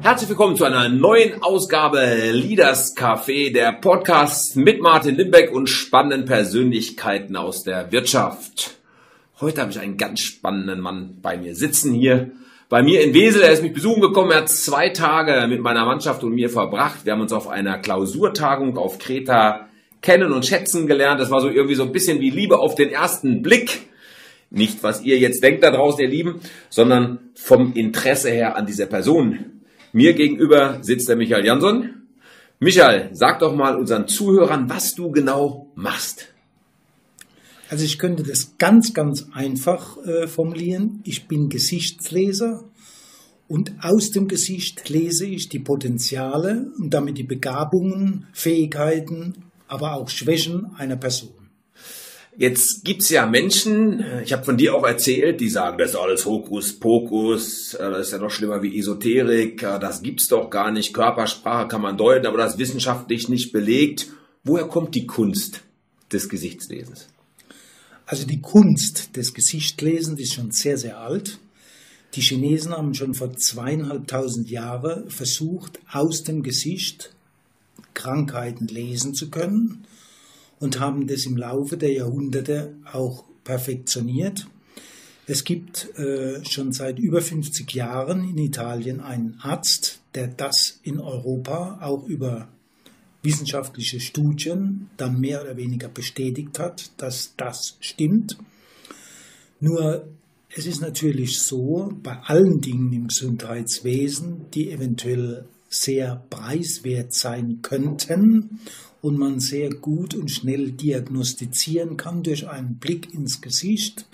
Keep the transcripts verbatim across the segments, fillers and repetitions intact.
Herzlich willkommen zu einer neuen Ausgabe Leaders Café, der Podcast mit Martin Limbeck und spannenden Persönlichkeiten aus der Wirtschaft. Heute habe ich einen ganz spannenden Mann bei mir sitzen hier. Bei mir in Wesel, er ist mich besuchen gekommen, er hat zwei Tage mit meiner Mannschaft und mir verbracht. Wir haben uns auf einer Klausurtagung auf Kreta kennen und schätzen gelernt. Das war so irgendwie so ein bisschen wie Liebe auf den ersten Blick. Nicht, was ihr jetzt denkt da draußen, ihr Lieben, sondern vom Interesse her an dieser Person. Mir gegenüber sitzt der Michael Jansson. Michael, sag doch mal unseren Zuhörern, was du genau machst. Also ich könnte das ganz, ganz einfach äh, formulieren. Ich bin Gesichtsleser und aus dem Gesicht lese ich die Potenziale und damit die Begabungen, Fähigkeiten, aber auch Schwächen einer Person. Jetzt gibt's ja Menschen, ich habe von dir auch erzählt, die sagen, das ist alles Hokuspokus, das ist ja noch schlimmer wie Esoterik, das gibt's doch gar nicht, Körpersprache kann man deuten, aber das ist wissenschaftlich nicht belegt. Woher kommt die Kunst des Gesichtslesens? Also die Kunst des Gesichtslesens ist schon sehr, sehr alt. Die Chinesen haben schon vor zweieinhalbtausend Jahren versucht, aus dem Gesicht Krankheiten lesen zu können. Und haben das im Laufe der Jahrhunderte auch perfektioniert. Es gibt äh, schon seit über fünfzig Jahren in Italien einen Arzt, der das in Europa auch über wissenschaftliche Studien dann mehr oder weniger bestätigt hat, dass das stimmt. Nur es ist natürlich so, bei allen Dingen im Gesundheitswesen, die eventuell sehr preiswert sein könnten und man sehr gut und schnell diagnostizieren kann durch einen Blick ins Gesicht,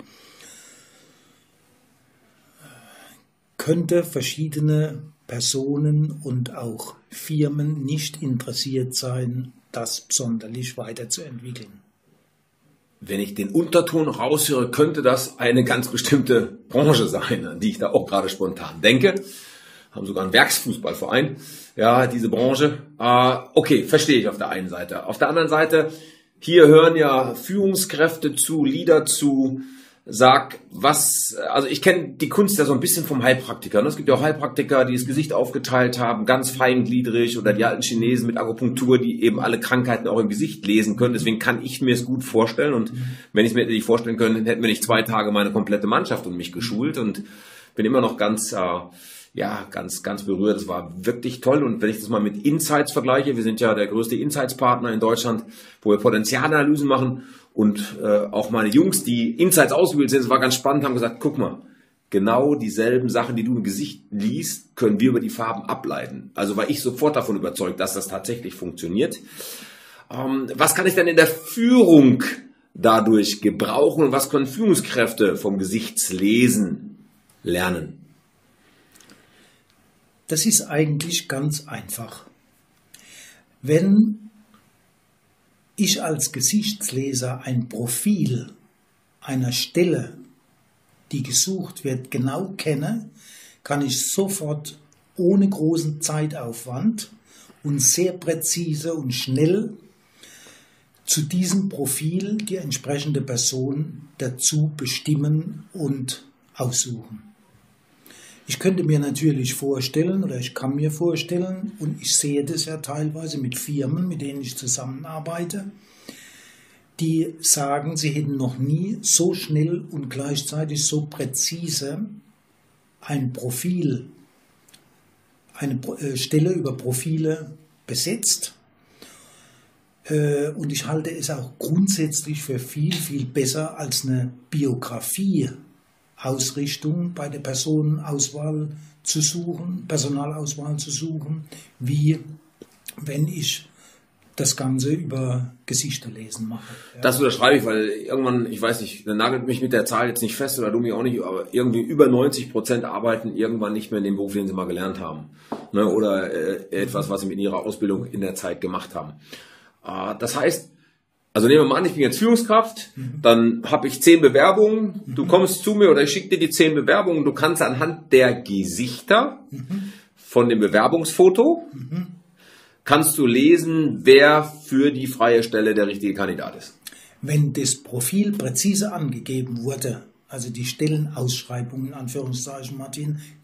könnte verschiedene Personen und auch Firmen nicht interessiert sein, das sonderlich weiterzuentwickeln. Wenn ich den Unterton raushöre, könnte das eine ganz bestimmte Branche sein, an die ich da auch gerade spontan denke. Haben sogar einen Werksfußballverein. Ja, diese Branche. Äh, okay, verstehe ich auf der einen Seite. Auf der anderen Seite, hier hören ja Führungskräfte zu, Leader zu. Sag, was, also ich kenne die Kunst ja so ein bisschen vom Heilpraktiker. Ne? Es gibt ja auch Heilpraktiker, die das Gesicht aufgeteilt haben, ganz feingliedrig, oder die alten Chinesen mit Akupunktur, die eben alle Krankheiten auch im Gesicht lesen können. Deswegen kann ich mir es gut vorstellen. Und wenn ich es mir nicht vorstellen könnte, hätten wir nicht zwei Tage meine komplette Mannschaft um mich geschult und bin immer noch ganz... Äh, Ja, ganz, ganz berührt. Das war wirklich toll. Und wenn ich das mal mit Insights vergleiche, wir sind ja der größte Insights-Partner in Deutschland, wo wir Potenzialanalysen machen. Und äh, auch meine Jungs, die Insights ausgebildet sind, das war ganz spannend, haben gesagt, guck mal, genau dieselben Sachen, die du im Gesicht liest, können wir über die Farben ableiten. Also war ich sofort davon überzeugt, dass das tatsächlich funktioniert. Ähm, was kann ich denn in der Führung dadurch gebrauchen und was können Führungskräfte vom Gesichtslesen lernen? Das ist eigentlich ganz einfach. Wenn ich als Gesichtsleser ein Profil einer Stelle, die gesucht wird, genau kenne, kann ich sofort ohne großen Zeitaufwand und sehr präzise und schnell zu diesem Profil die entsprechende Person dazu bestimmen und aussuchen. Ich könnte mir natürlich vorstellen, oder ich kann mir vorstellen, und ich sehe das ja teilweise mit Firmen, mit denen ich zusammenarbeite, die sagen, sie hätten noch nie so schnell und gleichzeitig so präzise ein Profil, eine Stelle über Profile besetzt. Und ich halte es auch grundsätzlich für viel, viel besser als eine Biografie. Ausrichtung bei der Personenauswahl zu suchen, Personalauswahl zu suchen, wie wenn ich das Ganze über Gesichter lesen mache. Ja. Das unterschreibe ich, weil irgendwann, ich weiß nicht, dann nagelt mich mit der Zahl jetzt nicht fest oder du mich auch nicht, aber irgendwie über neunzig Prozent arbeiten irgendwann nicht mehr in dem Beruf, den sie mal gelernt haben. Ne? Oder äh, etwas, was sie mit ihrer Ausbildung in der Zeit gemacht haben. Äh, das heißt, also nehmen wir mal an, ich bin jetzt Führungskraft, mhm. dann habe ich zehn Bewerbungen, mhm. du kommst zu mir oder ich schicke dir die zehn Bewerbungen, du kannst anhand der Gesichter mhm. von dem Bewerbungsfoto, mhm. kannst du lesen, wer für die freie Stelle der richtige Kandidat ist. Wenn das Profil präzise angegeben wurde, also die Stellenausschreibung in Anführungszeichen, Martin, ja,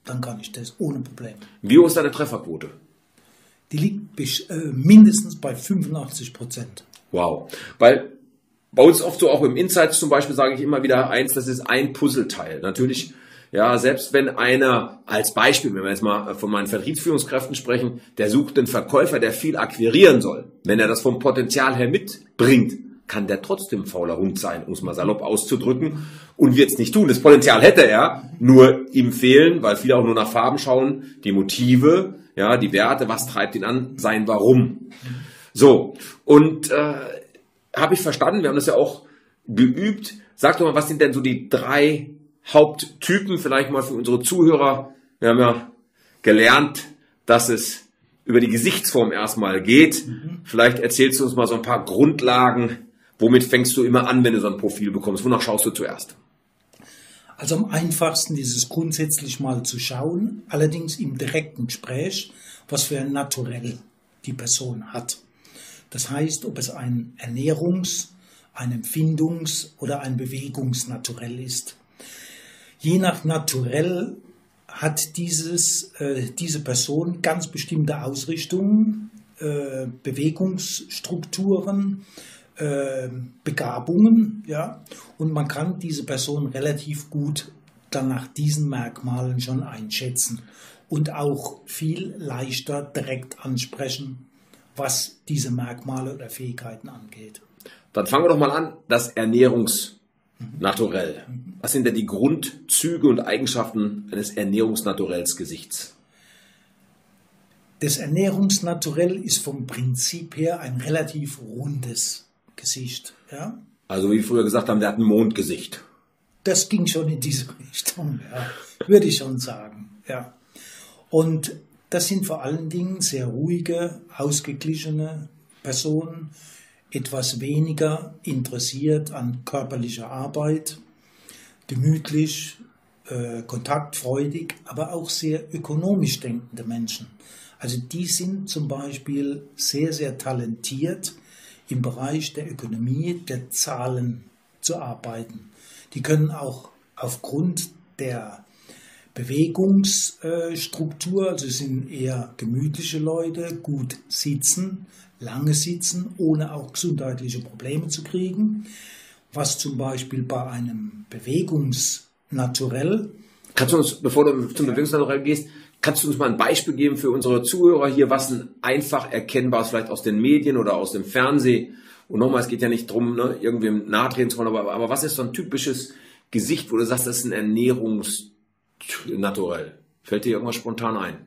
dann kann ich das ohne Probleme. Wie hoch ist deine Trefferquote? Die liegt bis, äh, mindestens bei fünfundachtzig Prozent. Wow. Weil bei uns oft so, auch im Insights zum Beispiel, sage ich immer wieder eins, das ist ein Puzzleteil. Natürlich, ja, selbst wenn einer, als Beispiel, wenn wir jetzt mal von meinen Vertriebsführungskräften sprechen, der sucht einen Verkäufer, der viel akquirieren soll. Wenn er das vom Potenzial her mitbringt, kann der trotzdem fauler Hund sein, um es mal salopp auszudrücken, und wird es nicht tun. Das Potenzial hätte er, nur ihm fehlen, weil viele auch nur nach Farben schauen, die Motive, ja, die Werte, was treibt ihn an, sein Warum. So, und äh, habe ich verstanden, wir haben das ja auch geübt. Sag doch mal, was sind denn so die drei Haupttypen, vielleicht mal für unsere Zuhörer. Wir haben ja gelernt, dass es über die Gesichtsform erstmal geht. Mhm. Vielleicht erzählst du uns mal so ein paar Grundlagen. Womit fängst du immer an, wenn du so ein Profil bekommst? Wonach schaust du zuerst? Also am einfachsten ist es grundsätzlich mal zu schauen, allerdings im direkten Gespräch, was für ein Naturell die Person hat. Das heißt, ob es ein Ernährungs-, ein Empfindungs- oder ein Bewegungsnaturell ist. Je nach Naturell hat dieses, äh, diese Person ganz bestimmte Ausrichtungen, äh, Bewegungsstrukturen, äh, Begabungen, ja, und man kann diese Person relativ gut dann nach diesen Merkmalen schon einschätzen und auch viel leichter direkt ansprechen, was diese Merkmale oder Fähigkeiten angeht. Dann fangen wir doch mal an, das Ernährungsnaturell. Was sind denn die Grundzüge und Eigenschaften eines Ernährungsnaturells Gesichts? Das Ernährungsnaturell ist vom Prinzip her ein relativ rundes Gesicht. Ja? Also wie wir früher gesagt haben, der hat ein Mondgesicht. Das ging schon in diese Richtung, ja, würde ich schon sagen. Ja. Und das sind vor allen Dingen sehr ruhige, ausgeglichene Personen, etwas weniger interessiert an körperlicher Arbeit, gemütlich, äh, kontaktfreudig, aber auch sehr ökonomisch denkende Menschen. Also die sind zum Beispiel sehr, sehr talentiert im Bereich der Ökonomie, der Zahlen zu arbeiten. Die können auch aufgrund der Bewegungsstruktur, also sind eher gemütliche Leute, gut sitzen, lange sitzen, ohne auch gesundheitliche Probleme zu kriegen, was zum Beispiel bei einem Bewegungsnaturell... Kannst du uns, bevor du zum Bewegungsnaturell gehst, kannst du uns mal ein Beispiel geben für unsere Zuhörer hier, was ein einfach erkennbares, vielleicht aus den Medien oder aus dem Fernsehen, und nochmal, es geht ja nicht darum, ne, irgendwem nahtreten zu wollen, aber, aber was ist so ein typisches Gesicht, wo du sagst, das ist ein Ernährungsnaturell? Fällt dir irgendwas spontan ein?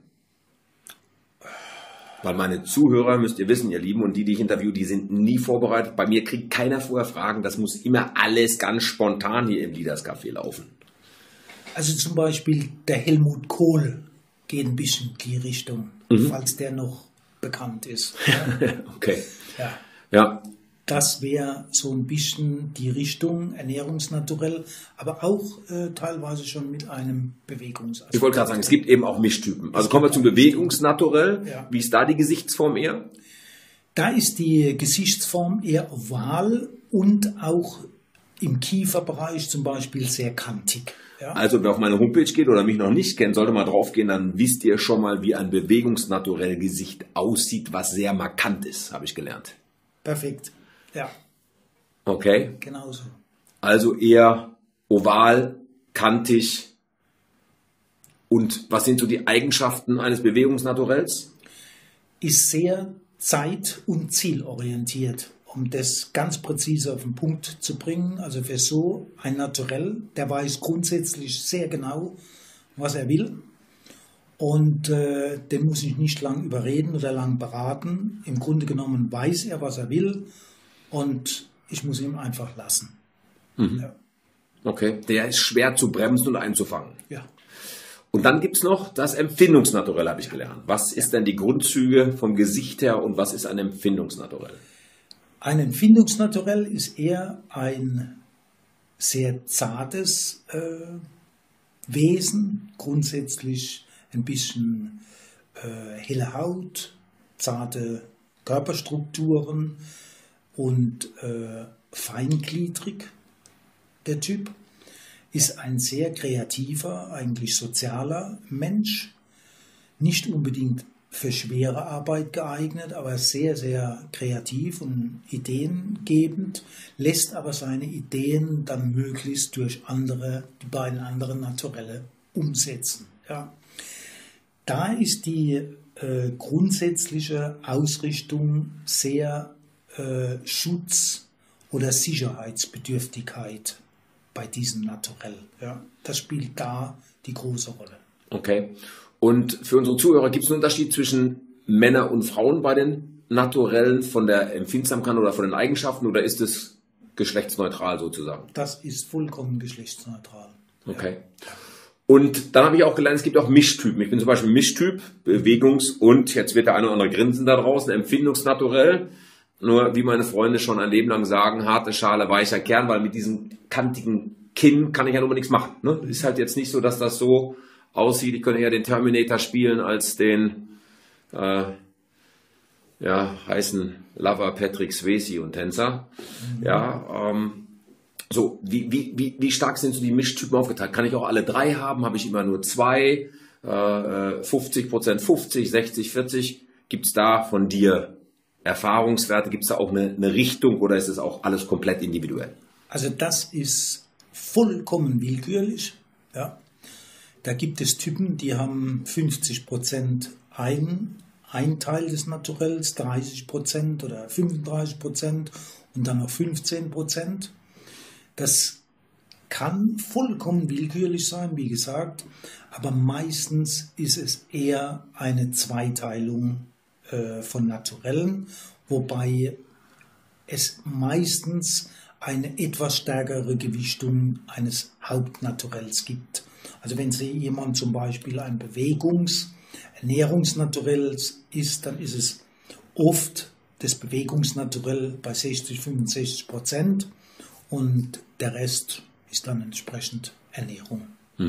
Weil meine Zuhörer, müsst ihr wissen, ihr Lieben, und die, die ich interviewe, die sind nie vorbereitet. Bei mir kriegt keiner vorher Fragen. Das muss immer alles ganz spontan hier im Leaders Café laufen. Also zum Beispiel der Helmut Kohl geht ein bisschen in die Richtung, mhm. falls der noch bekannt ist. Ja. Okay. Ja. Ja. Das wäre so ein bisschen die Richtung Ernährungsnaturell, aber auch äh, teilweise schon mit einem Bewegungsaspekt. Ich wollte gerade sagen, es gibt eben auch Mischtypen. Also kommen wir zum Bewegungsnaturell. Ja. Wie ist da die Gesichtsform eher? Da ist die Gesichtsform eher oval und auch im Kieferbereich zum Beispiel sehr kantig. Ja? Also wer auf meine Homepage geht oder mich noch nicht kennt, sollte mal drauf gehen, dann wisst ihr schon mal, wie ein Bewegungsnaturell Gesicht aussieht, was sehr markant ist, habe ich gelernt. Perfekt. Ja. Okay. Genauso. Also eher oval, kantig. Und was sind so die Eigenschaften eines Bewegungsnaturells? Ist sehr zeit- und zielorientiert, um das ganz präzise auf den Punkt zu bringen. Also für so ein Naturell, der weiß grundsätzlich sehr genau, was er will. Und äh, den muss ich nicht lang überreden oder lang beraten. Im Grunde genommen weiß er, was er will. Und ich muss ihn einfach lassen. Mhm. Ja. Okay, der ist schwer zu bremsen und einzufangen. Ja. Und dann gibt es noch das Empfindungsnaturell, habe ich gelernt. Was ist denn die Grundzüge vom Gesicht her und was ist ein Empfindungsnaturell? Ein Empfindungsnaturell ist eher ein sehr zartes äh, Wesen, grundsätzlich ein bisschen äh, helle Haut, zarte Körperstrukturen, und äh, feingliedrig, der Typ. ist ein sehr kreativer, eigentlich sozialer Mensch. Nicht unbedingt für schwere Arbeit geeignet, aber sehr, sehr kreativ und ideengebend, lässt aber seine Ideen dann möglichst durch andere, die beiden anderen Naturelle umsetzen. Ja. Da ist die äh, grundsätzliche Ausrichtung sehr äh, Schutz- oder Sicherheitsbedürftigkeit bei diesem Naturell. Ja. Das spielt da die große Rolle. Okay. Und für unsere Zuhörer, gibt es einen Unterschied zwischen Männern und Frauen bei den Naturellen von der Empfindsamkeit oder von den Eigenschaften, oder ist es geschlechtsneutral sozusagen? Das ist vollkommen geschlechtsneutral. Okay. Ja. Und dann habe ich auch gelernt, es gibt auch Mischtypen. Ich bin zum Beispiel Mischtyp, Bewegungs- und, jetzt wird der eine oder andere grinsen da draußen, Empfindungsnaturell. Nur, wie meine Freunde schon ein Leben lang sagen, harte Schale, weicher Kern, weil mit diesem kantigen Kinn kann ich ja nun mal nichts machen. Ne? Ist halt jetzt nicht so, dass das so aussieht. Ich könnte ja den Terminator spielen als den äh, ja, heißen Lover Patrick Swayze und Tänzer. Mhm. Ja, ähm, so, wie, wie, wie, wie stark sind so die Mischtypen aufgeteilt? Kann ich auch alle drei haben? Habe ich immer nur zwei? Äh, fünfzig Prozent fünfzig, sechzig, vierzig? Gibt es da von dir Erfahrungswerte? Gibt es da auch eine, eine Richtung oder ist es auch alles komplett individuell? Also das ist vollkommen willkürlich. Ja. Da gibt es Typen, die haben fünfzig Prozent ein, ein Teil des Naturells, dreißig Prozent oder fünfunddreißig Prozent und dann noch fünfzehn Prozent. Das kann vollkommen willkürlich sein, wie gesagt, aber meistens ist es eher eine Zweiteilung äh, von Naturellen, wobei es meistens eine etwas stärkere Gewichtung eines Hauptnaturells gibt. Also wenn Sie jemand zum Beispiel ein Bewegungs-, Ernährungsnaturell ist, dann ist es oft das Bewegungsnaturell bei sechzig, fünfundsechzig Prozent und der Rest ist dann entsprechend Ernährung.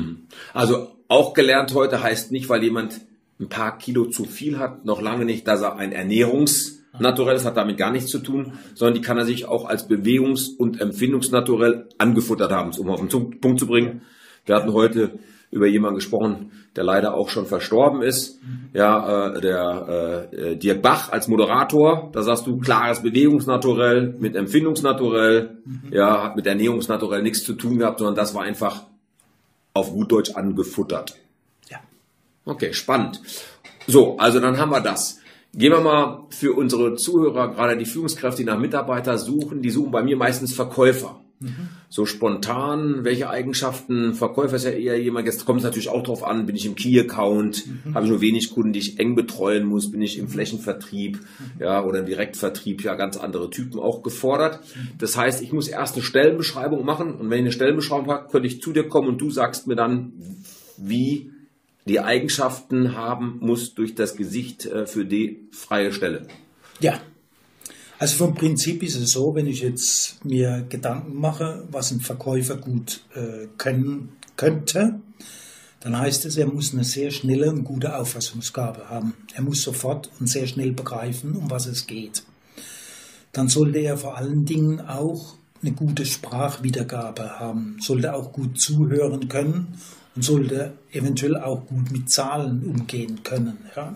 Also auch gelernt heute heißt nicht, weil jemand ein paar Kilo zu viel hat, noch lange nicht, dass er ein Ernährungsnaturell ist, hat damit gar nichts zu tun, sondern die kann er sich auch als Bewegungs- und Empfindungsnaturell angefuttert haben, um auf den Punkt zu bringen. Wir hatten heute über jemanden gesprochen, der leider auch schon verstorben ist. Mhm. Ja, äh, der äh, Dirk Bach als Moderator. Da sagst du, klares Bewegungsnaturell mit Empfindungsnaturell. Mhm. Ja, hat mit Ernährungsnaturell nichts zu tun gehabt, sondern das war einfach auf gut Deutsch angefuttert. Ja. Okay, spannend. So, also dann haben wir das. Gehen wir mal für unsere Zuhörer, gerade die Führungskräfte, die nach Mitarbeiter suchen, die suchen bei mir meistens Verkäufer. Mhm. So spontan, welche Eigenschaften, Verkäufer ist ja eher jemand, jetzt kommt es natürlich auch drauf an, bin ich im Key-Account, mhm. habe ich nur wenig Kunden, die ich eng betreuen muss, bin ich im Flächenvertrieb, mhm. ja, oder im Direktvertrieb, ja, ganz andere Typen auch gefordert. Mhm. Das heißt, ich muss erst eine Stellenbeschreibung machen und wenn ich eine Stellenbeschreibung habe, könnte ich zu dir kommen und du sagst mir dann, wie die Eigenschaften haben muss durch das Gesicht äh, für die freie Stelle. Ja. Also vom Prinzip ist es so, wenn ich jetzt mir Gedanken mache, was ein Verkäufer gut äh, können könnte, dann heißt es, er muss eine sehr schnelle und gute Auffassungsgabe haben. Er muss sofort und sehr schnell begreifen, um was es geht. Dann sollte er vor allen Dingen auch eine gute Sprachwiedergabe haben, sollte auch gut zuhören können und sollte eventuell auch gut mit Zahlen umgehen können. Ja.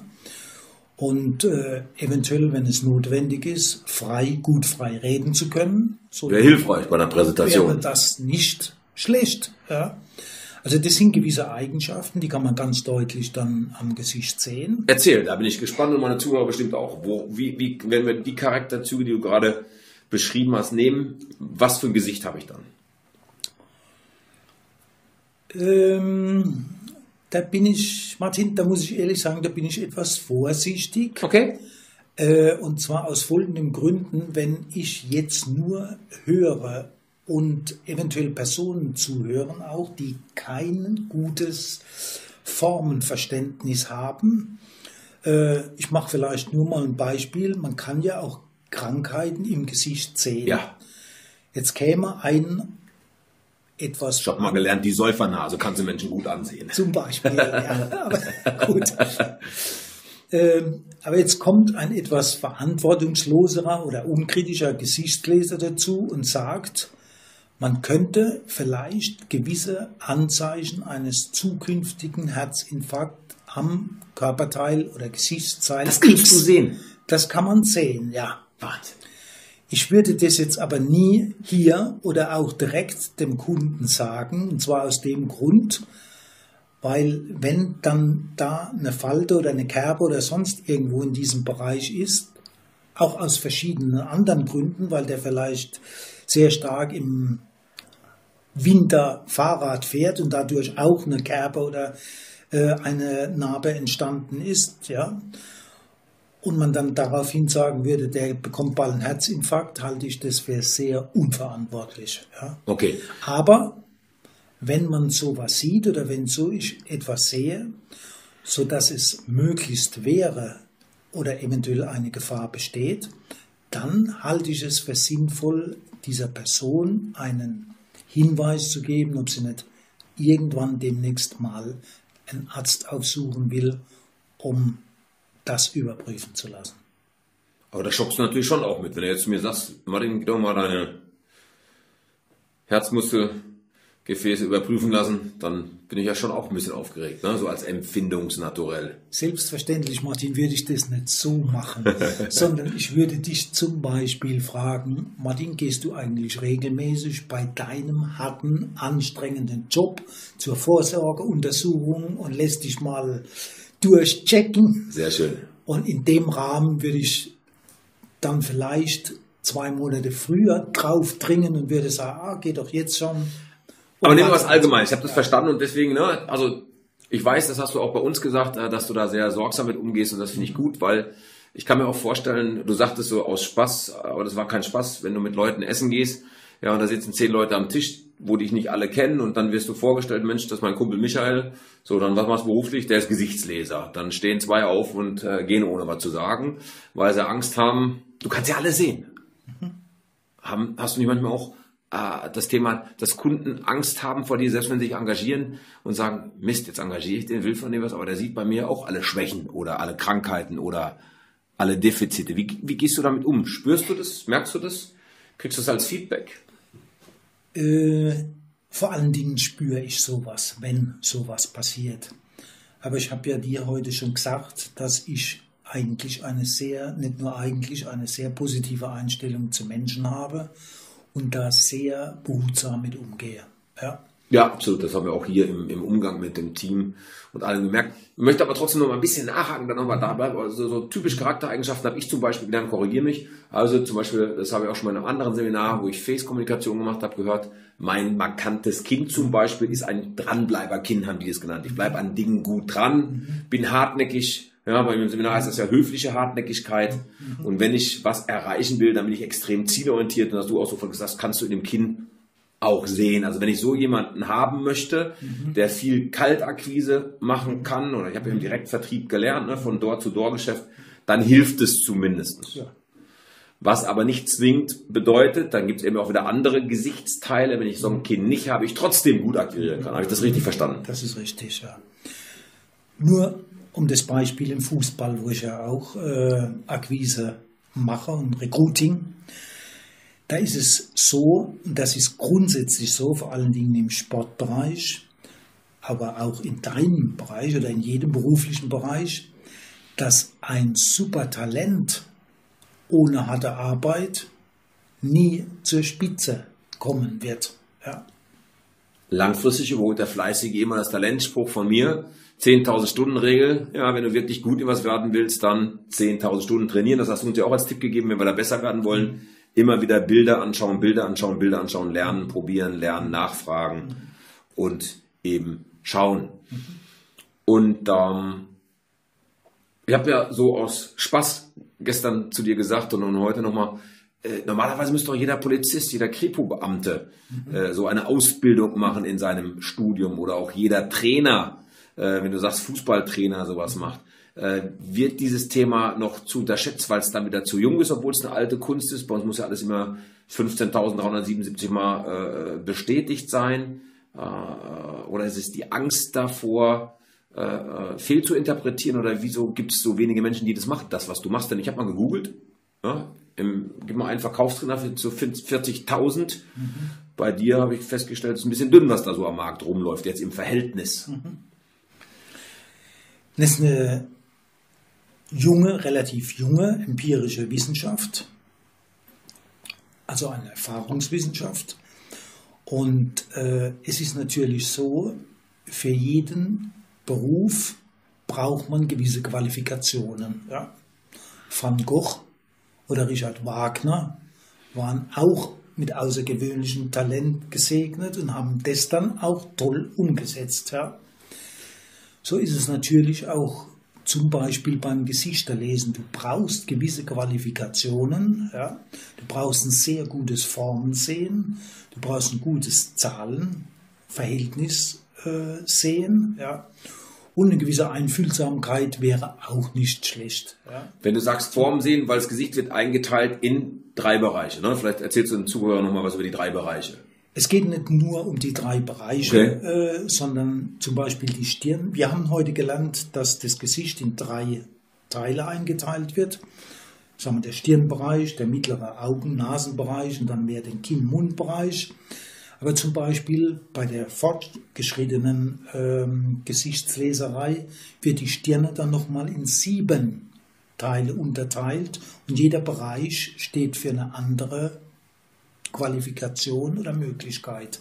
Und äh, eventuell, wenn es notwendig ist, frei, gut frei reden zu können. So wäre hilfreich bei der Präsentation. Wäre das nicht schlecht. Ja. Also das sind gewisse Eigenschaften, die kann man ganz deutlich dann am Gesicht sehen. Erzähl, da bin ich gespannt und meine Zuhörer bestimmt auch. Wo, wie, wie, wenn wir die Charakterzüge, die du gerade beschrieben hast, nehmen, was für ein Gesicht habe ich dann? Ähm... Da bin ich, Martin, da muss ich ehrlich sagen, da bin ich etwas vorsichtig. Okay. Äh, und zwar aus folgenden Gründen, wenn ich jetzt nur höre und eventuell Personen zuhören, auch die kein gutes Formenverständnis haben. Äh, ich mache vielleicht nur mal ein Beispiel. Man kann ja auch Krankheiten im Gesicht sehen. Ja. Jetzt käme ein etwas. Ich habe mal gelernt, die Säufernase kannst du Menschen gut ansehen. Zum Beispiel, ja. Aber gut. Ähm, aber jetzt kommt ein etwas verantwortungsloserer oder unkritischer Gesichtsleser dazu und sagt, Man könnte vielleicht gewisse Anzeichen eines zukünftigen Herzinfarkts am Körperteil oder Gesichtsteil. Das kannst du sehen. Das kann man sehen, ja. Wahnsinn. Ich würde das jetzt aber nie hier oder auch direkt dem Kunden sagen, und zwar aus dem Grund, weil wenn dann da eine Falte oder eine Kerbe oder sonst irgendwo in diesem Bereich ist, auch aus verschiedenen anderen Gründen, weil der vielleicht sehr stark im Winter Fahrrad fährt und dadurch auch eine Kerbe oder äh, eine Narbe entstanden ist, ja, und man dann daraufhin sagen würde, der bekommt bald einen Herzinfarkt, halte ich das für sehr unverantwortlich. Ja. Okay. Aber wenn man sowas sieht oder wenn so ich etwas sehe, sodass es möglichst wäre oder eventuell eine Gefahr besteht, dann halte ich es für sinnvoll, dieser Person einen Hinweis zu geben, ob sie nicht irgendwann demnächst mal einen Arzt aufsuchen will, um das überprüfen zu lassen. Aber da schockst du natürlich schon auch mit, wenn du jetzt zu mir sagst, Martin, geh doch mal deine Herzmuskelgefäße überprüfen lassen, dann bin ich ja schon auch ein bisschen aufgeregt, ne? So als empfindungsnaturell. Selbstverständlich, Martin, würde ich das nicht so machen, sondern ich würde dich zum Beispiel fragen, Martin, gehst du eigentlich regelmäßig bei deinem harten, anstrengenden Job zur Vorsorgeuntersuchung und lässt dich mal durchchecken? Sehr schön. Und in dem Rahmen würde ich dann vielleicht zwei Monate früher drauf dringen und würde sagen, ah, geht doch jetzt schon. Und aber nehmen wir was Allgemeines. Ich habe das verstanden und deswegen, ne, also ich weiß, das hast du auch bei uns gesagt, dass du da sehr sorgsam mit umgehst und das finde ich gut, weil ich kann mir auch vorstellen, du sagtest so aus Spaß, aber das war kein Spaß, wenn du mit Leuten essen gehst, ja, und da sitzen zehn Leute am Tisch, wo dich nicht alle kennen und dann wirst du vorgestellt, Mensch, das ist mein Kumpel Michael, so, dann was machst du beruflich? Der ist Gesichtsleser. Dann stehen zwei auf und äh, gehen ohne was zu sagen, weil sie Angst haben, du kannst ja alle sehen. Mhm. Haben, hast du nicht manchmal auch äh, das Thema, dass Kunden Angst haben vor dir, selbst wenn sie sich engagieren und sagen, Mist, jetzt engagiere ich den, will von dem was, aber der sieht bei mir auch alle Schwächen oder alle Krankheiten oder alle Defizite. Wie, wie gehst du damit um? Spürst du das? Merkst du das? Kriegst du das als Feedback? Äh, vor allen Dingen spüre ich sowas, wenn sowas passiert. Aber ich habe ja dir heute schon gesagt, dass ich eigentlich eine sehr, nicht nur eigentlich, eine sehr positive Einstellung zu Menschen habe und da sehr behutsam mit umgehe. Ja. Ja, absolut. Das haben wir auch hier im, im Umgang mit dem Team und allen gemerkt. Ich möchte aber trotzdem noch mal ein bisschen nachhaken, dann nochmal dabei. Also so typische Charaktereigenschaften habe ich zum Beispiel gelernt, korrigiere mich. Also zum Beispiel, das habe ich auch schon mal in einem anderen Seminar, wo ich Face-Kommunikation gemacht habe, gehört, mein markantes Kind zum Beispiel ist ein Dranbleiber-Kind, haben die es genannt. Ich bleibe an Dingen gut dran, bin hartnäckig. Ja, bei dem Seminar heißt das ja höfliche Hartnäckigkeit. Und wenn ich was erreichen will, dann bin ich extrem zielorientiert. Und dass du auch so gesagt hast, kannst du in dem Kind auch sehen. Also wenn ich so jemanden haben möchte, mhm. der viel Kaltakquise machen kann, oder ich habe ja im Direktvertrieb gelernt, ne, von Door-zu-Door-Geschäft, dann hilft es zumindest. Ja. Was aber nicht zwingend bedeutet, dann gibt es eben auch wieder andere Gesichtsteile, wenn ich so ein Kind nicht habe, ich trotzdem gut akquirieren kann. Habe ich das richtig verstanden? Das ist richtig, ja. Nur um das Beispiel im Fußball, wo ich ja auch äh, Akquise mache und Recruiting, da ist es so, und das ist grundsätzlich so, vor allen Dingen im Sportbereich, aber auch in deinem Bereich oder in jedem beruflichen Bereich, dass ein super Talent ohne harte Arbeit nie zur Spitze kommen wird. Ja. Langfristig überholt der Fleißige immer das Talentspruch von mir. zehntausend Stunden Regel. Ja, wenn du wirklich gut in was werden willst, dann zehntausend Stunden trainieren. Das hast du uns ja auch als Tipp gegeben, wenn wir da besser werden wollen. Immer wieder Bilder anschauen, Bilder anschauen, Bilder anschauen, lernen, probieren, lernen, nachfragen und eben schauen. Und ähm, ich habe ja so aus Spaß gestern zu dir gesagt und, und heute nochmal, äh, normalerweise müsste doch jeder Polizist, jeder Kripo-Beamte mhm. äh, so eine Ausbildung machen in seinem Studium oder auch jeder Trainer, äh, wenn du sagst Fußballtrainer sowas macht. Äh, wird dieses Thema noch zu unterschätzt, weil es dann wieder zu jung ist, obwohl es eine alte Kunst ist. Bei uns muss ja alles immer fünfzehntausenddreihundertsiebenundsiebzig Mal äh, bestätigt sein. Äh, oder ist es die Angst davor, äh, fehl zu interpretieren? Oder wieso gibt es so wenige Menschen, die das machen, das, was du machst? Denn ich habe mal gegoogelt, ja, im, gib mal einen Verkaufstrainer für so vierzigtausend. Mhm. Bei dir habe ich festgestellt, es ist ein bisschen dünn, was da so am Markt rumläuft, jetzt im Verhältnis. Mhm. Das ist eine junge, relativ junge empirische Wissenschaft, also eine Erfahrungswissenschaft. Und äh, es ist natürlich so, für jeden Beruf braucht man gewisse Qualifikationen. Ja. Van Gogh oder Richard Wagner waren auch mit außergewöhnlichem Talent gesegnet und haben das dann auch toll umgesetzt. Ja. So ist es natürlich auch zum Beispiel beim Gesichterlesen. Du brauchst gewisse Qualifikationen, ja. Du brauchst ein sehr gutes Formensehen, du brauchst ein gutes Zahlenverhältnis äh, sehen, ja. Und eine gewisse Einfühlsamkeit wäre auch nicht schlecht. Ja. Wenn du sagst Form sehen, weil das Gesicht wird eingeteilt in drei Bereiche. Ne? Vielleicht erzählst du den Zuhörern nochmal was über die drei Bereiche. Es geht nicht nur um die drei Bereiche, okay. äh, sondern zum Beispiel die Stirn. Wir haben heute gelernt, dass das Gesicht in drei Teile eingeteilt wird. Sagen wir, der Stirnbereich, der mittlere Augen-Nasenbereich und dann mehr den Kinn-Mund-Bereich. Aber zum Beispiel bei der fortgeschrittenen ähm, Gesichtsleserei wird die Stirne dann nochmal in sieben Teile unterteilt und jeder Bereich steht für eine andere Qualifikation oder Möglichkeit.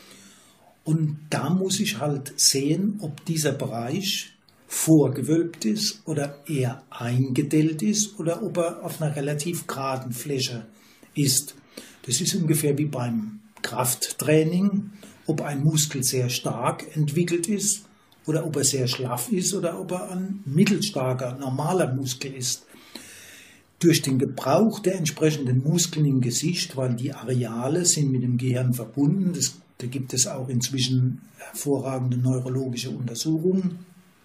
Und da muss ich halt sehen, ob dieser Bereich vorgewölbt ist oder eher eingedellt ist oder ob er auf einer relativ geraden Fläche ist. Das ist ungefähr wie beim Krafttraining, ob ein Muskel sehr stark entwickelt ist oder ob er sehr schlaff ist oder ob er ein mittelstarker, normaler Muskel ist. Durch den Gebrauch der entsprechenden Muskeln im Gesicht, weil die Areale sind mit dem Gehirn verbunden, das, da gibt es auch inzwischen hervorragende neurologische Untersuchungen.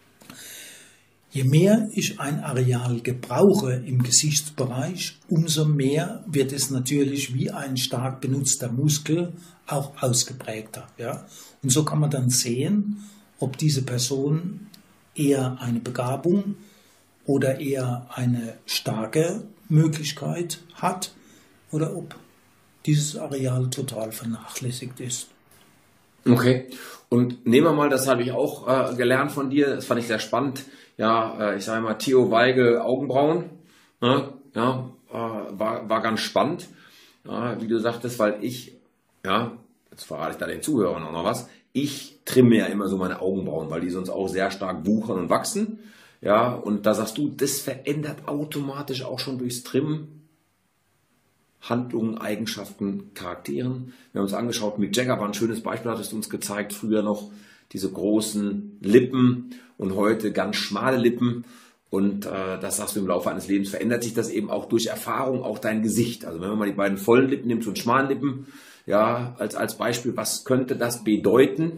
Je mehr ich ein Areal gebrauche im Gesichtsbereich, umso mehr wird es natürlich wie ein stark benutzter Muskel auch ausgeprägter. Ja? Und so kann man dann sehen, ob diese Person eher eine Begabung oder eher eine starke Möglichkeit hat oder ob dieses Areal total vernachlässigt ist. Okay, und nehmen wir mal, das habe ich auch äh, gelernt von dir, das fand ich sehr spannend, ja, äh, ich sage mal Theo Weigel Augenbrauen, ne? Ja, äh, war, war ganz spannend, äh, wie du sagtest, weil ich, ja, jetzt verrate ich da den Zuhörern auch noch was, ich trimme ja immer so meine Augenbrauen, weil die sonst auch sehr stark wuchern und wachsen. Ja, und da sagst du, das verändert automatisch auch schon durchs Trimmen Handlungen, Eigenschaften, Charakteren. Wir haben uns angeschaut, Mick Jagger war ein schönes Beispiel, hattest du uns gezeigt, früher noch diese großen Lippen und heute ganz schmale Lippen. Und äh, das sagst du, im Laufe eines Lebens verändert sich das eben auch durch Erfahrung, auch dein Gesicht. Also wenn man mal die beiden vollen Lippen nimmt und schmalen Lippen, ja, als, als Beispiel, was könnte das bedeuten?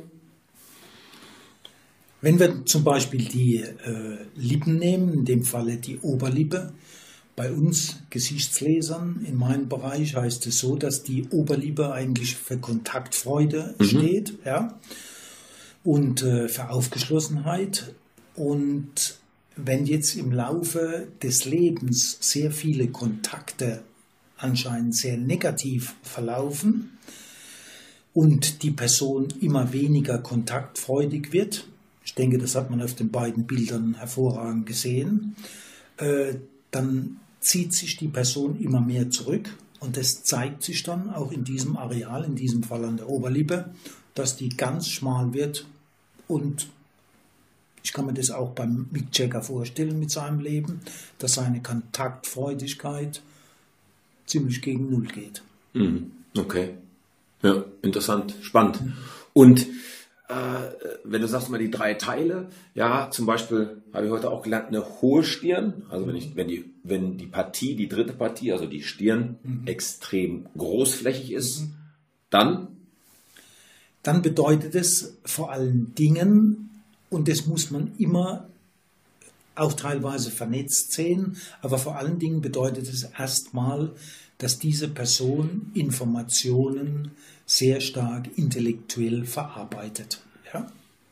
Wenn wir zum Beispiel die äh, Lippen nehmen, in dem Falle die Oberlippe, bei uns Gesichtslesern in meinem Bereich heißt es so, dass die Oberlippe eigentlich für Kontaktfreude mhm. steht, ja, und äh, für Aufgeschlossenheit. Und wenn jetzt im Laufe des Lebens sehr viele Kontakte anscheinend sehr negativ verlaufen und die Person immer weniger kontaktfreudig wird, ich denke, das hat man auf den beiden Bildern hervorragend gesehen, äh, dann zieht sich die Person immer mehr zurück und das zeigt sich dann auch in diesem Areal, in diesem Fall an der Oberlippe, dass die ganz schmal wird und ich kann mir das auch beim Mick Jagger vorstellen mit seinem Leben, dass seine Kontaktfreudigkeit ziemlich gegen Null geht. Okay, ja, interessant, spannend. Und Äh, wenn du sagst mal die drei Teile, ja, zum Beispiel habe ich heute auch gelernt, eine hohe Stirn, also wenn ich, wenn die, wenn die Partie, die dritte Partie, also die Stirn, mhm. extrem großflächig ist, mhm. dann? Dann bedeutet es vor allen Dingen, und das muss man immer auch teilweise vernetzt sehen, aber vor allen Dingen bedeutet es erstmal, dass diese Person Informationen sehr stark intellektuell verarbeitet. Ja?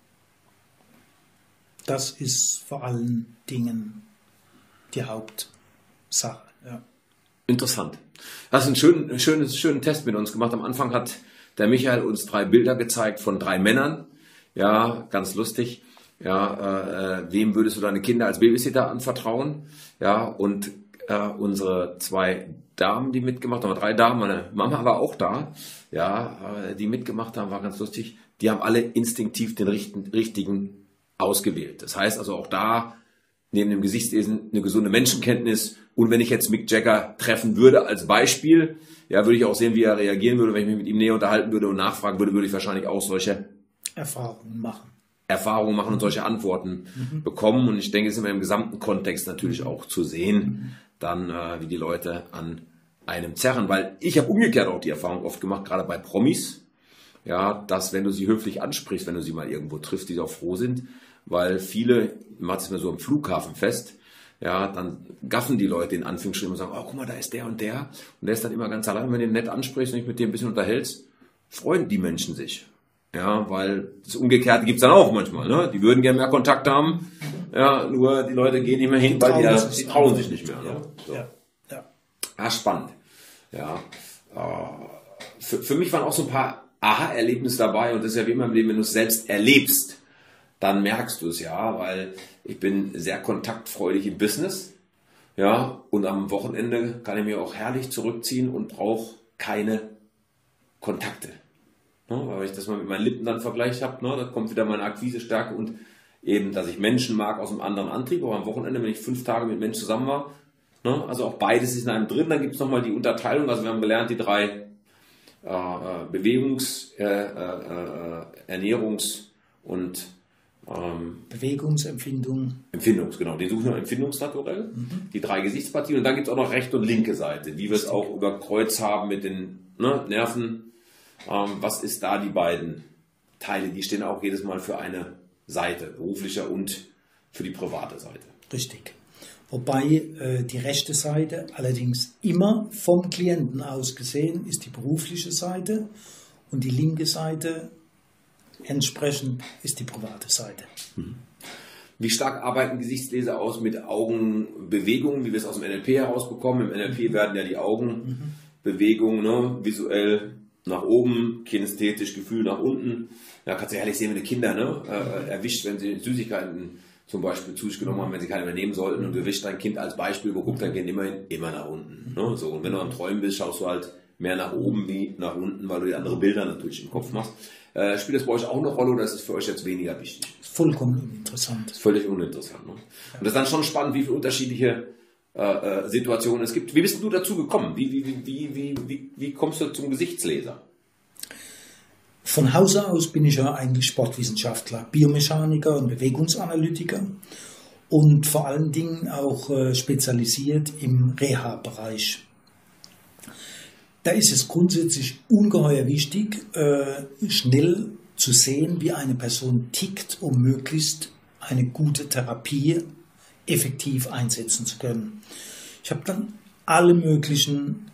Das ist vor allen Dingen die Hauptsache. Ja. Interessant. Hast einen schönen, schönen, schönen Test mit uns gemacht. Am Anfang hat der Michael uns drei Bilder gezeigt von drei Männern. Ja, ganz lustig. Ja, äh, wem würdest du deine Kinder als Babysitter anvertrauen? Ja, und äh, unsere zwei Damen, die mitgemacht haben, drei Damen, meine Mama war auch da, ja, äh, die mitgemacht haben, war ganz lustig. Die haben alle instinktiv den richten, richtigen ausgewählt. Das heißt also auch da, neben dem Gesichtslesen, eine gesunde Menschenkenntnis. Und wenn ich jetzt Mick Jagger treffen würde als Beispiel, ja, würde ich auch sehen, wie er reagieren würde. Wenn ich mich mit ihm näher unterhalten würde und nachfragen würde, würde ich wahrscheinlich auch solche Erfahrungen machen. Erfahrungen machen und solche Antworten mhm. bekommen. Und ich denke, es ist immer im gesamten Kontext natürlich auch zu sehen, mhm. dann äh, wie die Leute an einem zerren. Weil ich habe umgekehrt auch die Erfahrung oft gemacht, gerade bei Promis, ja, dass wenn du sie höflich ansprichst, wenn du sie mal irgendwo triffst, die auch froh sind, weil viele, macht es mir so am Flughafen fest, ja, dann gaffen die Leute in Anführungsstrichen und sagen, oh, guck mal, da ist der und der. Und der ist dann immer ganz allein, wenn du ihn nett ansprichst und dich mit dem ein bisschen unterhältst, freuen die Menschen sich. Ja, weil das Umgekehrte gibt es dann auch manchmal. Ne? Die würden gerne mehr Kontakt haben, ja, nur die Leute gehen nicht mehr hin, weil die, ja, die trauen sich nicht mehr. Ne? So. Ja, ja. Ah, spannend. Ja. Für, für mich waren auch so ein paar Aha-Erlebnisse dabei und das ist ja wie immer im Leben, wenn du es selbst erlebst, dann merkst du es ja, weil ich bin sehr kontaktfreudig im Business, ja, und am Wochenende kann ich mir auch herrlich zurückziehen und brauche keine Kontakte. Ne, weil ich das mal mit meinen Lippen dann vergleicht habe, ne, da kommt wieder meine Akquisestärke und eben, dass ich Menschen mag aus einem anderen Antrieb, aber am Wochenende, wenn ich fünf Tage mit Menschen zusammen war, ne, also auch beides ist in einem drin, dann gibt es nochmal die Unterteilung, also wir haben gelernt, die drei äh, Bewegungs-, äh, äh, Ernährungs- und Ähm, Bewegungsempfindung. Empfindungs, genau. Die suchen wir empfindungsnaturell. Mhm. Die drei Gesichtspartien. Und dann gibt es auch noch rechte und linke Seite, wie wir es auch über Kreuz haben mit den ne, Nerven. Ähm, was ist da die beiden Teile? Die stehen auch jedes Mal für eine Seite, beruflicher und für die private Seite. Richtig. Wobei äh, die rechte Seite allerdings immer vom Klienten aus gesehen ist die berufliche Seite und die linke Seite entsprechend ist die private Seite. Wie stark arbeiten Gesichtsleser aus mit Augenbewegungen, wie wir es aus dem N L P herausbekommen? Im N L P werden ja die Augenbewegungen ne, visuell nach oben, kinästhetisch, Gefühl nach unten. Ja, kannst du ehrlich sehen, wenn die Kinder ne, äh, erwischt, wenn sie Süßigkeiten zum Beispiel zu sich genommen haben, wenn sie keine mehr nehmen sollten und du erwischst dein Kind als Beispiel, wo guckt dein Kind immerhin immer nach unten. Ne, so. Und wenn du am Träumen bist, schaust du halt mehr nach oben wie nach unten, weil du die andere Bilder natürlich im Kopf machst. Äh, spielt das bei euch auch eine Rolle oder ist es für euch jetzt weniger wichtig? Vollkommen uninteressant. Das ist völlig uninteressant. Ne? Und das ist dann schon spannend, wie viele unterschiedliche äh, äh, Situationen es gibt. Wie bist du dazu gekommen? Wie, wie, wie, wie, wie, wie kommst du zum Gesichtsleser? Von Hause aus bin ich ja eigentlich Sportwissenschaftler, Biomechaniker und Bewegungsanalytiker und vor allen Dingen auch äh, spezialisiert im Reha-Bereich. Da ist es grundsätzlich ungeheuer wichtig, äh, schnell zu sehen, wie eine Person tickt, um möglichst eine gute Therapie effektiv einsetzen zu können. Ich habe dann alle möglichen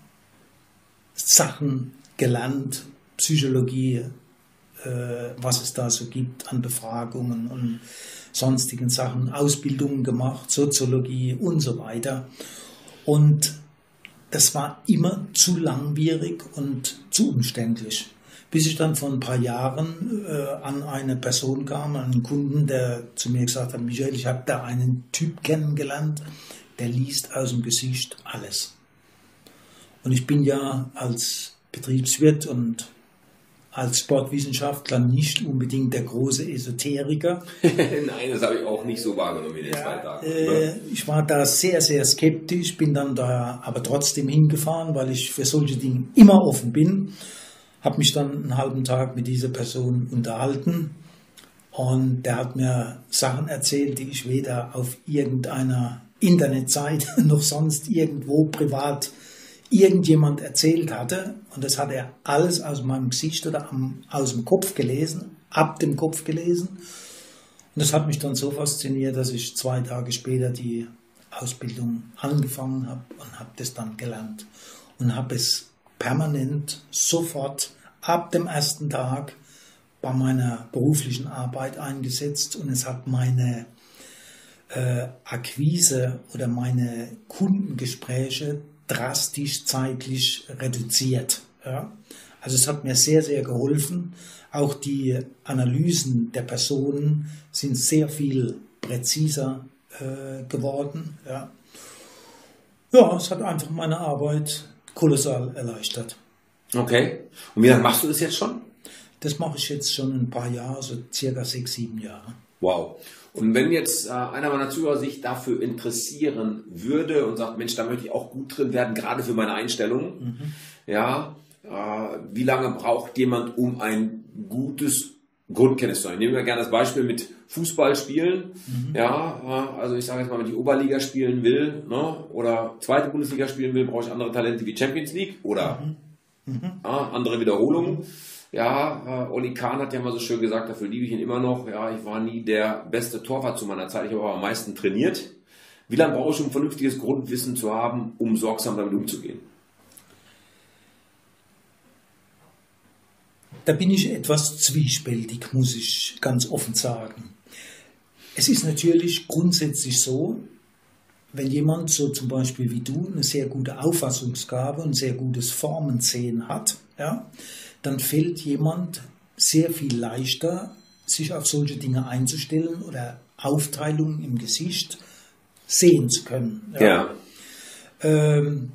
Sachen gelernt, Psychologie, äh, was es da so gibt an Befragungen und sonstigen Sachen, Ausbildungen gemacht, Soziologie und so weiter. Und das war immer zu langwierig und zu umständlich. Bis ich dann vor ein paar Jahren äh, an eine Person kam, an einen Kunden, der zu mir gesagt hat, Michael, ich habe da einen Typ kennengelernt, der liest aus dem Gesicht alles. Und ich bin ja als Betriebswirt und als Sportwissenschaftler nicht unbedingt der große Esoteriker. Nein, das habe ich auch nicht so wahrgenommen in den ja, zwei Tagen. Äh, ich war da sehr, sehr skeptisch, bin dann da aber trotzdem hingefahren, weil ich für solche Dinge immer offen bin. Habe mich dann einen halben Tag mit dieser Person unterhalten und der hat mir Sachen erzählt, die ich weder auf irgendeiner Internetseite noch sonst irgendwo privat irgendjemand erzählt hatte, und das hat er alles aus meinem Gesicht oder am, aus dem Kopf gelesen, ab dem Kopf gelesen. Und das hat mich dann so fasziniert, dass ich zwei Tage später die Ausbildung angefangen habe und habe das dann gelernt. Und habe es permanent sofort ab dem ersten Tag bei meiner beruflichen Arbeit eingesetzt und es hat meine äh, Akquise oder meine Kundengespräche drastisch zeitlich reduziert. Ja. Also es hat mir sehr, sehr geholfen. Auch die Analysen der Personen sind sehr viel präziser äh, geworden. Ja. ja, es hat einfach meine Arbeit kolossal erleichtert. Okay. Und wie lange machst du das jetzt schon? Das mache ich jetzt schon ein paar Jahre, so circa sechs, sieben Jahre. Wow. Und wenn jetzt äh, einer meiner Zuhörer sich dafür interessieren würde und sagt, Mensch, da möchte ich auch gut drin werden, gerade für meine Einstellung, mhm. ja, äh, wie lange braucht jemand, um ein gutes Grundkenntnis zu haben? Ich nehme mir gerne das Beispiel mit Fußball spielen. Mhm. Ja, äh, also ich sage jetzt mal, wenn ich Oberliga spielen will, ne, oder zweite Bundesliga spielen will, brauche ich andere Talente wie Champions League oder mhm. Mhm. Äh, andere Wiederholungen. Mhm. Ja, äh, Oli Kahn hat ja mal so schön gesagt, dafür liebe ich ihn immer noch. Ja, ich war nie der beste Torwart zu meiner Zeit, ich habe aber am meisten trainiert. Wie lange brauche ich, um ein vernünftiges Grundwissen zu haben, um sorgsam damit umzugehen? Da bin ich etwas zwiespältig, muss ich ganz offen sagen. Es ist natürlich grundsätzlich so, wenn jemand so zum Beispiel wie du eine sehr gute Auffassungsgabe und sehr gutes Formensehen hat, ja, dann fällt jemand sehr viel leichter, sich auf solche Dinge einzustellen oder Aufteilungen im Gesicht sehen zu können. Ja. Ja. Ähm,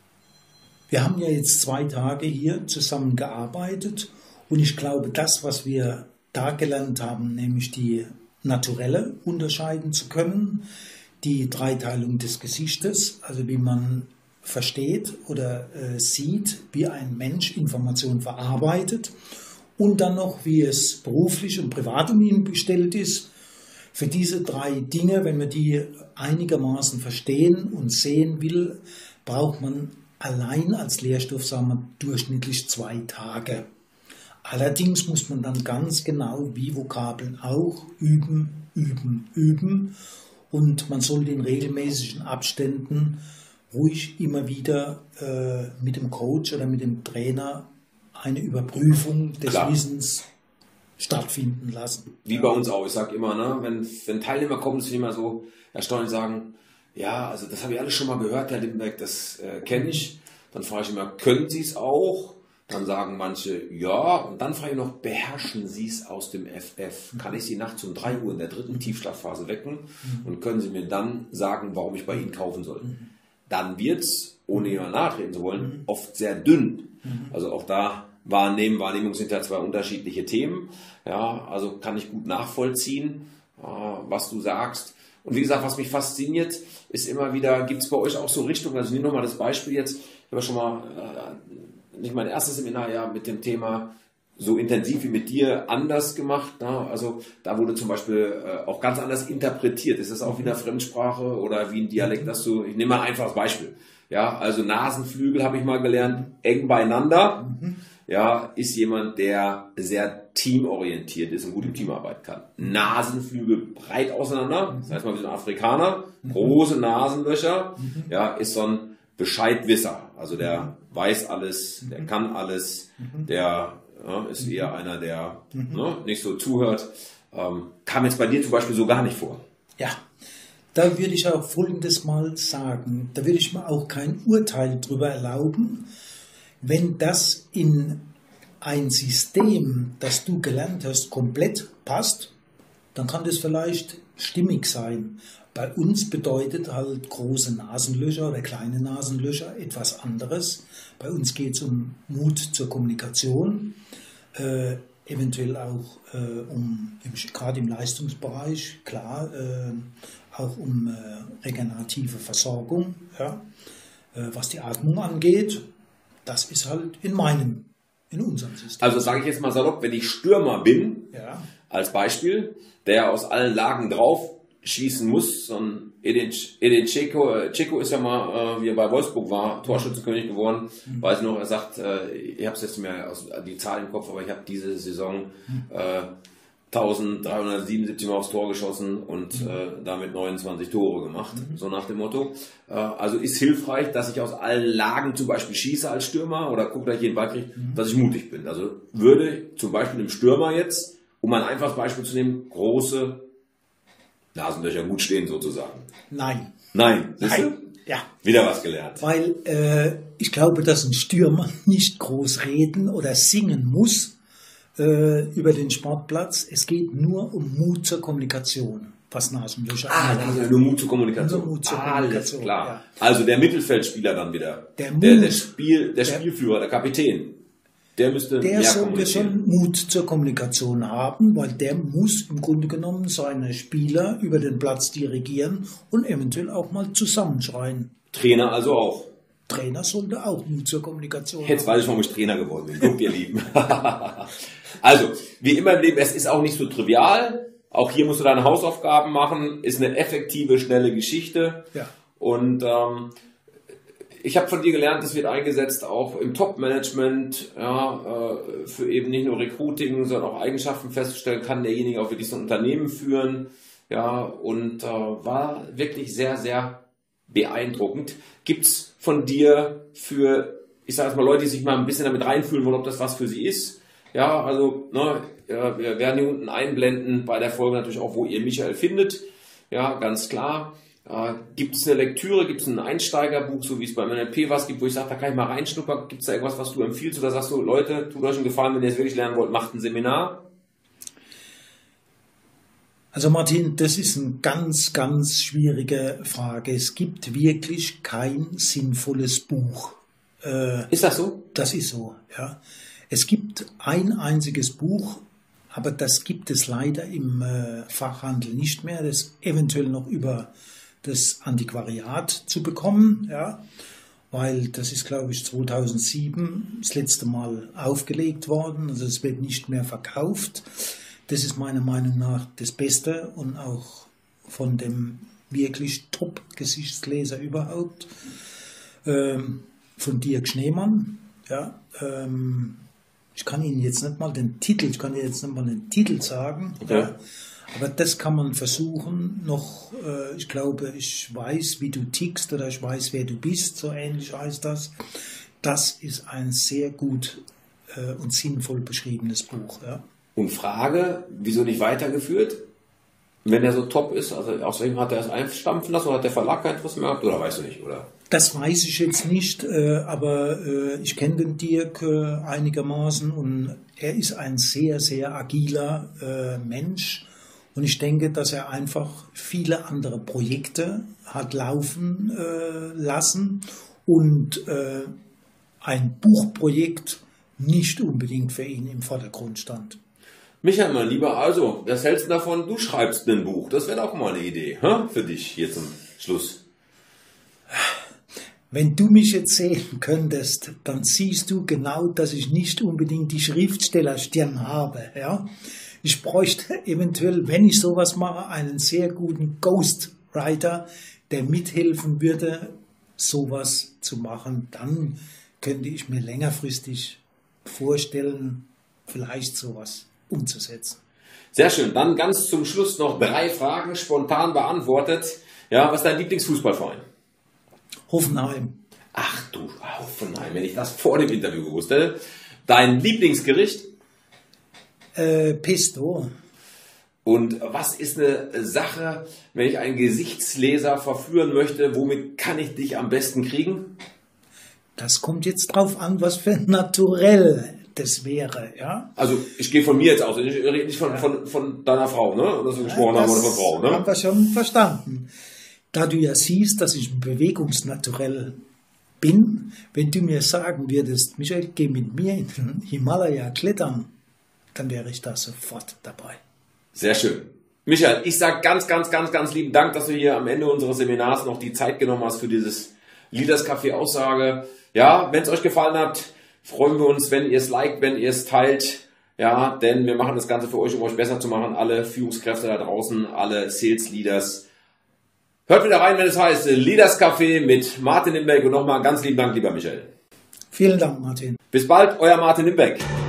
wir haben ja jetzt zwei Tage hier zusammen gearbeitet und ich glaube, das, was wir da gelernt haben, nämlich die Naturelle unterscheiden zu können, die Dreiteilung des Gesichtes, also wie man versteht oder äh, sieht, wie ein Mensch Informationen verarbeitet und dann noch, wie es beruflich und privat um ihn bestellt ist. Für diese drei Dinge, wenn man die einigermaßen verstehen und sehen will, braucht man allein als Lehrstoff, sagen wir, durchschnittlich zwei Tage. Allerdings muss man dann ganz genau wie Vokabeln auch üben, üben, üben und man sollte in regelmäßigen Abständen ruhig immer wieder äh, mit dem Coach oder mit dem Trainer eine Überprüfung des Klar. Wissens stattfinden lassen. Wie bei uns auch. Ich sage immer, ne, wenn, wenn Teilnehmer kommen, ist immer so erstaunlich sagen, ja, also das habe ich alles schon mal gehört, Herr Lindenberg, das äh, kenne ich. Dann frage ich immer, können Sie es auch? Dann sagen manche, ja. Und dann frage ich noch, beherrschen Sie es aus dem F F? Kann ich Sie nachts um drei Uhr in der dritten Tiefschlafphase wecken? Und können Sie mir dann sagen, warum ich bei Ihnen kaufen soll? Dann wird es, ohne jemand nahtreten zu wollen, oft sehr dünn. Also auch da Wahrnehmen, Wahrnehmung sind ja zwei unterschiedliche Themen. Ja, also kann ich gut nachvollziehen, was du sagst. Und wie gesagt, was mich fasziniert, ist immer wieder, gibt es bei euch auch so Richtungen, also ich nehme nochmal das Beispiel jetzt, ich habe schon mal, äh, nicht mein erstes Seminar ja mit dem Thema so intensiv wie mit dir anders gemacht. Ne? Also da wurde zum Beispiel äh, auch ganz anders interpretiert. Ist das auch wie eine Fremdsprache oder wie ein Dialekt, dass du, ich nehme mal ein einfaches Beispiel. Ja, also Nasenflügel habe ich mal gelernt, eng beieinander. Mhm. Ja, ist jemand, der sehr teamorientiert ist und gut im Team arbeiten kann. Nasenflügel breit auseinander, das heißt mal wie so ein Afrikaner, große Nasenlöcher, mhm. ja, ist so ein Bescheidwisser. Also der weiß alles, der kann alles, der ja, ist eher einer, der mhm. ne, nicht so zuhört. Ähm, kam jetzt bei dir zum Beispiel so gar nicht vor. Ja, da würde ich auch Folgendes mal sagen. Da würde ich mir auch kein Urteil drüber erlauben. Wenn das in ein System, das du gelernt hast, komplett passt, dann kann das vielleicht stimmig sein. Bei uns bedeutet halt große Nasenlöcher oder kleine Nasenlöcher etwas anderes. Bei uns geht es um Mut zur Kommunikation, äh, eventuell auch äh, um, gerade im Leistungsbereich, klar, äh, auch um äh, regenerative Versorgung, ja, äh, was die Atmung angeht. Das ist halt in meinem, in unserem System. Also sage ich jetzt mal salopp, wenn ich Stürmer bin, ja. als Beispiel, der aus allen Lagen drauf schießen muss, so ein Edin, Edin Dzeko, Dzeko ist ja mal, äh, wie er bei Wolfsburg war, Torschützenkönig geworden, mhm. weiß noch, er sagt, äh, ich habe es jetzt nicht mehr aus die Zahlen im Kopf, aber ich habe diese Saison äh, eintausenddreihundertsiebenundsiebzig Mal aufs Tor geschossen und mhm. äh, damit neunundzwanzig Tore gemacht, mhm. so nach dem Motto. Äh, also ist hilfreich, dass ich aus allen Lagen zum Beispiel schieße als Stürmer oder gucke, dass ich jeden Ball kriege, mhm. dass ich mutig bin. Also würde zum Beispiel im Stürmer jetzt, um ein einfaches Beispiel zu nehmen, große Nasenlöcher gut stehen sozusagen. Nein. Nein. Nein. Ja. Wieder was gelernt. Weil äh, ich glaube, dass ein Stürmer nicht groß reden oder singen muss äh, über den Sportplatz. Es geht nur um Mut zur Kommunikation, was Nasenlöcher Ah, angeht. das ist nur Mut zur Kommunikation. Nur Mut zur Alles Kommunikation, klar. ja. Also der Mittelfeldspieler dann wieder. Der der, Mut. der, Spiel, der Der- Spielführer, der Kapitän. Der müsste Der mehr sollte kommunizieren. schon Mut zur Kommunikation haben, weil der muss im Grunde genommen seine Spieler über den Platz dirigieren und eventuell auch mal zusammenschreien. Trainer also auch. Trainer sollte auch Mut zur Kommunikation Jetzt haben. weiß ich, warum ich Trainer geworden bin. Guck, ihr Lieben. Also, wie immer im Leben, es ist auch nicht so trivial. Auch hier musst du deine Hausaufgaben machen. Ist eine effektive, schnelle Geschichte. Ja. Und ähm, ich habe von dir gelernt, das wird eingesetzt auch im Top-Management, ja, äh, für eben nicht nur Recruiting, sondern auch Eigenschaften festzustellen, kann derjenige auch wirklich so ein Unternehmen führen. Ja, und äh, war wirklich sehr, sehr beeindruckend. Gibt's von dir für, ich sage jetzt mal, Leute, die sich mal ein bisschen damit reinfühlen wollen, ob das was für sie ist? Ja, also, ne, ja, wir werden hier unten einblenden bei der Folge natürlich auch, wo ihr Michael findet. Ja, ganz klar. Äh, gibt es eine Lektüre, gibt es ein Einsteigerbuch, so wie es beim N L P was gibt, wo ich sage, da kann ich mal reinschnuppern. Gibt es da irgendwas, was du empfiehlst? Oder sagst du, Leute, tut euch einen Gefallen, wenn ihr es wirklich lernen wollt, macht ein Seminar? Also Martin, das ist eine ganz, ganz schwierige Frage. Es gibt wirklich kein sinnvolles Buch. Äh, Ist das so? Das ist so, ja. Es gibt ein einziges Buch, aber das gibt es leider im äh, Fachhandel nicht mehr. Das ist eventuell noch über das Antiquariat zu bekommen, ja, weil das ist, glaube ich, zweitausendsieben das letzte Mal aufgelegt worden. Also es wird nicht mehr verkauft. Das ist meiner Meinung nach das Beste und auch von dem wirklich Top-Geschichtsleser überhaupt, ähm, von Dirk Schneemann. Ja, ähm, ich kann Ihnen jetzt nicht mal den Titel, ich kann Ihnen jetzt nicht mal den Titel sagen, Okay. ja, aber das kann man versuchen. Noch, äh, ich glaube, ich weiß, wie du tickst oder ich weiß, wer du bist, so ähnlich heißt das. Das ist ein sehr gut äh, und sinnvoll beschriebenes Buch. Ja. Und Frage, wieso nicht weitergeführt? Wenn er so top ist, also aus welchem hat er es einstampfen lassen oder hat der Verlag kein Interesse mehr gehabt? Oder weißt du nicht, oder? Das weiß ich jetzt nicht, äh, aber äh, ich kenne den Dirk äh, einigermaßen und er ist ein sehr, sehr agiler äh, Mensch. Und ich denke, dass er einfach viele andere Projekte hat laufen äh, lassen und äh, ein Buchprojekt nicht unbedingt für ihn im Vordergrund stand. Michael, mein Lieber, also, was hältst du davon? Du schreibst ein Buch. Das wäre doch mal eine Idee, hä? Für dich hier zum Schluss. Wenn du mich jetzt sehen könntest, dann siehst du genau, dass ich nicht unbedingt die Schriftstellerstirn habe. Ja? Ich bräuchte eventuell, wenn ich sowas mache, einen sehr guten Ghostwriter, der mithelfen würde, sowas zu machen. Dann könnte ich mir längerfristig vorstellen, vielleicht sowas umzusetzen. Sehr schön. Dann ganz zum Schluss noch drei Fragen spontan beantwortet. Ja, was ist dein Lieblingsfußballverein? Hoffenheim. Ach du Hoffenheim, wenn ich das vor dem Interview gewusst hätte. Dein Lieblingsgericht? Äh, Pesto. Und was ist eine Sache, wenn ich einen Gesichtsleser verführen möchte, womit kann ich dich am besten kriegen? Das kommt jetzt drauf an, was für ein Naturell das wäre, ja. Also ich gehe von mir jetzt aus, ich rede nicht von, von, von deiner Frau, ne? Oder so gesprochen haben, oder von Frau, ne? Haben wir schon verstanden. Da du ja siehst, dass ich ein Bewegungsnaturell bin, wenn du mir sagen würdest, Michael, geh mit mir in den Himalaya klettern, dann wäre ich da sofort dabei. Sehr schön. Michael, ich sage ganz, ganz, ganz, ganz lieben Dank, dass du hier am Ende unseres Seminars noch die Zeit genommen hast für dieses Leaders Café Aussage. Ja, wenn es euch gefallen hat, freuen wir uns, wenn ihr es liked, wenn ihr es teilt. Ja, denn wir machen das Ganze für euch, um euch besser zu machen. Alle Führungskräfte da draußen, alle Sales Leaders. Hört wieder rein, wenn es heißt Leaders Café mit Martin Nimbeck. Und nochmal ganz lieben Dank, lieber Michael. Vielen Dank, Martin. Bis bald, euer Martin Nimbeck.